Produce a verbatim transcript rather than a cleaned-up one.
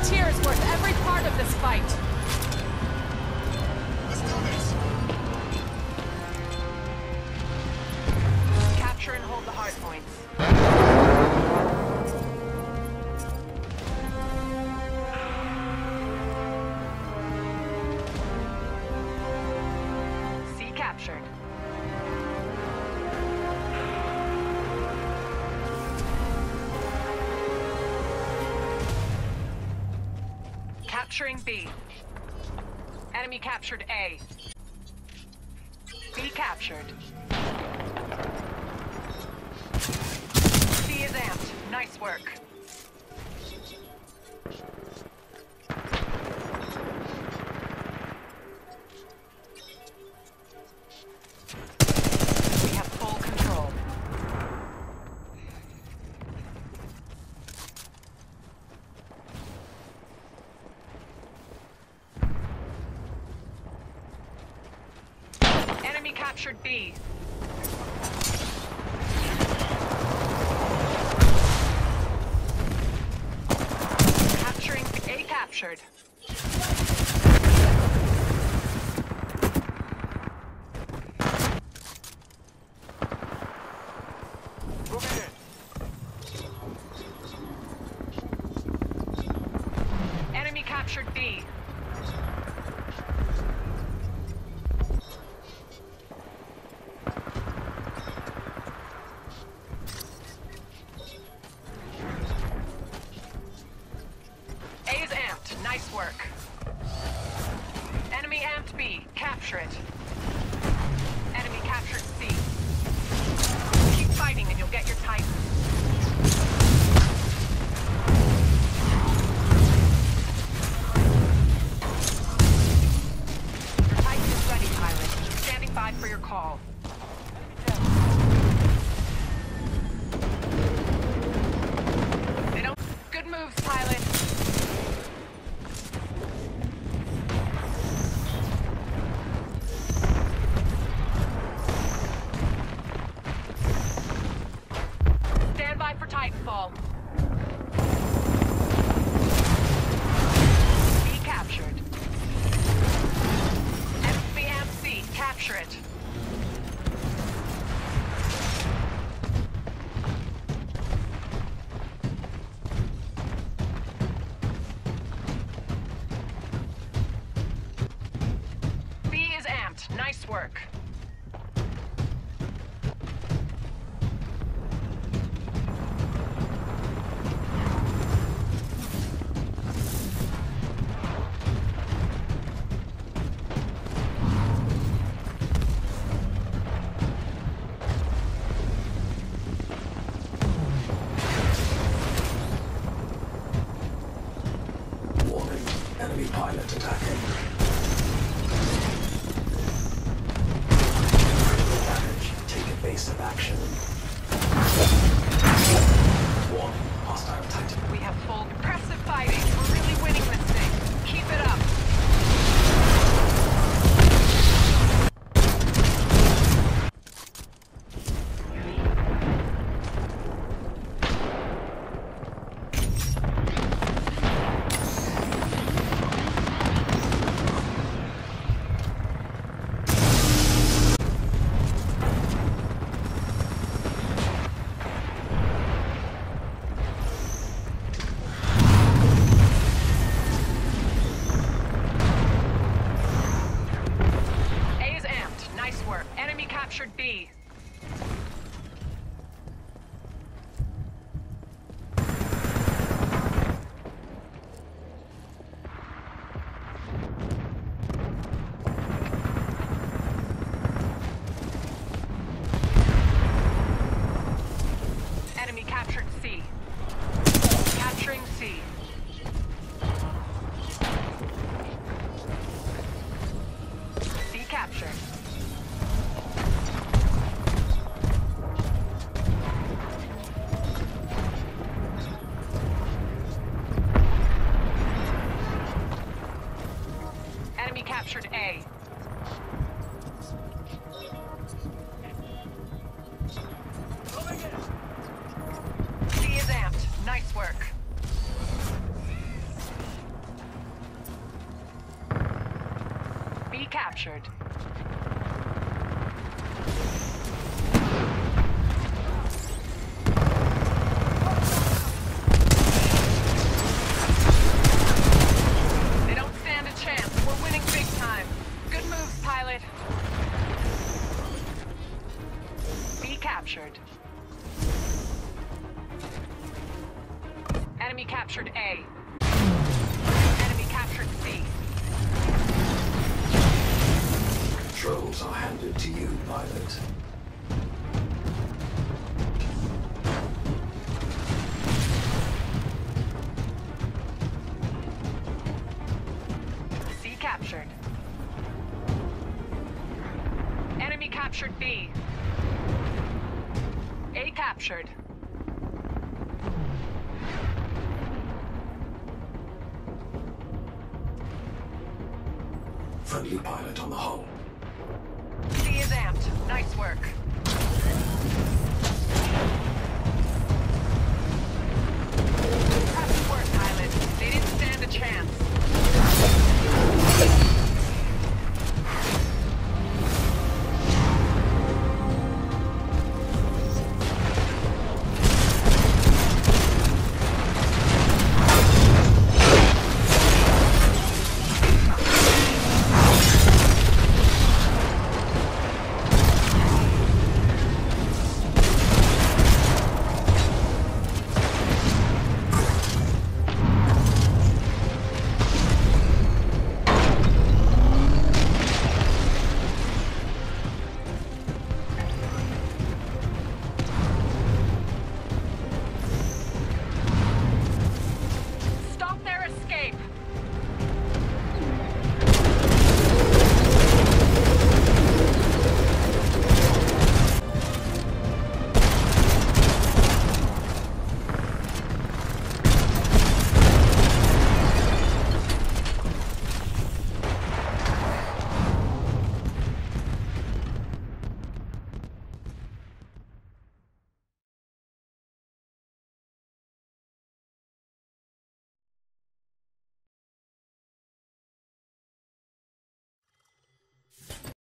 volunteer is worth every part of this fight. Let's do this. Capture and hold the hard points. C captured. Capturing B. Enemy captured A. B captured. C is amped. Nice work. We have full control. Enemy captured B. Capturing A captured. Moving in. Enemy captured B. A is amped. Nice work. Enemy amped B. Capture it. Enemy captured C. Keep fighting and you'll get your Titan. Your Titan is ready, pilot. Standing by for your call. They don't... Good moves, pilot. Stand by for Titanfall. B captured. M B M C, capture it. B is amped. Nice work. Warning, enemy pilot attacking. Critical damage, take evasive action. Warning, hostile Titan. We have full impressive fighting. We're really winning this thing. Keep it up. A is amped. Nice work. Enemy captured B. Enemy captured C. Capturing C. C captured. Enemy captured A. C is amped. Nice work. captured. They don't stand a chance. We're winning big time. Good moves, pilot. B captured. Enemy captured A. Enemy captured C. Controls are handed to you, pilot. C captured. Enemy captured B. A captured. Friendly pilot on the hull. C is amped. Nice work.